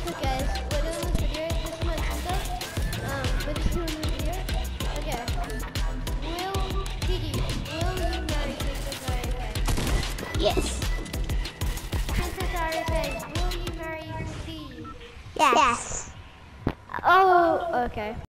So guys, we're doing this video. This is my sister. We're just doing this video. Okay. Will you marry Princess Arife? Yes. Princess Arife, will you marry Steve? Yes. Oh, okay.